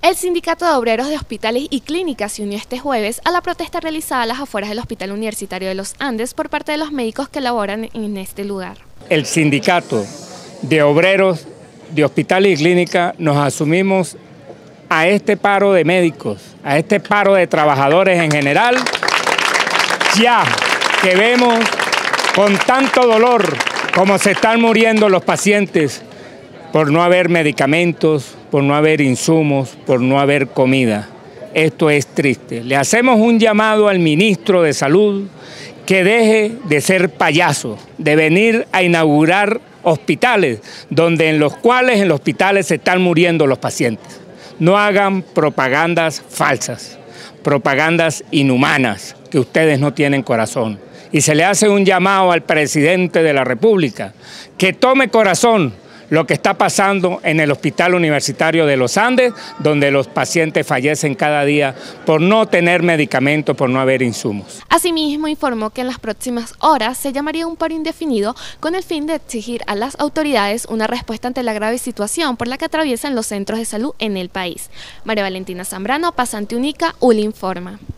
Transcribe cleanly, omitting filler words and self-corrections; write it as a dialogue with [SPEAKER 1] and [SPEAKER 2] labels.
[SPEAKER 1] El Sindicato de Obreros de Hospitales y Clínicas se unió este jueves a la protesta realizada a las afueras del Hospital Universitario de los Andes por parte de los médicos que laboran en este lugar.
[SPEAKER 2] El Sindicato de Obreros de Hospitales y Clínicas nos asumimos a este paro de médicos, a este paro de trabajadores en general, ya que vemos con tanto dolor como se están muriendo los pacientes por no haber medicamentos, por no haber insumos, por no haber comida. Esto es triste. Le hacemos un llamado al ministro de Salud que deje de ser payaso, de venir a inaugurar hospitales, en los cuales en los hospitales se están muriendo los pacientes. No hagan propagandas falsas, propagandas inhumanas, que ustedes no tienen corazón. Y se le hace un llamado al presidente de la República que tome corazón lo que está pasando en el Hospital Universitario de los Andes, donde los pacientes fallecen cada día por no tener medicamentos, por no haber insumos.
[SPEAKER 1] Asimismo, informó que en las próximas horas se llamaría un paro indefinido con el fin de exigir a las autoridades una respuesta ante la grave situación por la que atraviesan los centros de salud en el país. María Valentina Zambrano, pasante única, ULI informa.